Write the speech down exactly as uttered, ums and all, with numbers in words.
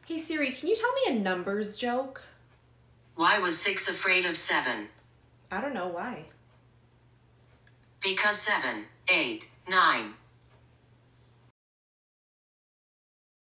Hey Siri, can you tell me a numbers joke? Why was six afraid of seven? I don't know why. Because seven, eight, nine,